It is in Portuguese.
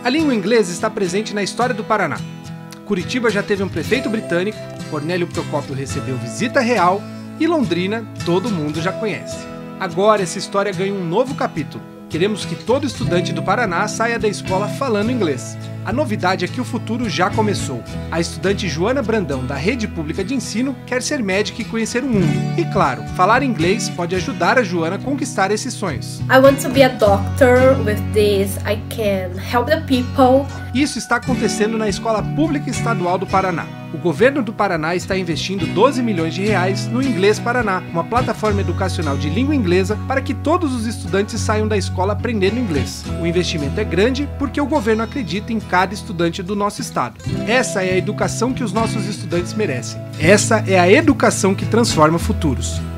A língua inglesa está presente na história do Paraná. Curitiba já teve um prefeito britânico, Cornélio Procópio recebeu visita real e Londrina todo mundo já conhece. Agora essa história ganha um novo capítulo. Queremos que todo estudante do Paraná saia da escola falando inglês. A novidade é que o futuro já começou. A estudante Joana Brandão, da Rede Pública de Ensino, quer ser médica e conhecer o mundo. E claro, falar inglês pode ajudar a Joana a conquistar esses sonhos. I want to be a doctor. With this, I can help the people. Isso está acontecendo na Escola Pública Estadual do Paraná. O governo do Paraná está investindo 12 milhões de reais no Inglês Paraná, uma plataforma educacional de língua inglesa para que todos os estudantes saiam da escola aprendendo inglês. O investimento é grande porque o governo acredita em cada estudante do nosso estado. Essa é a educação que os nossos estudantes merecem. Essa é a educação que transforma futuros.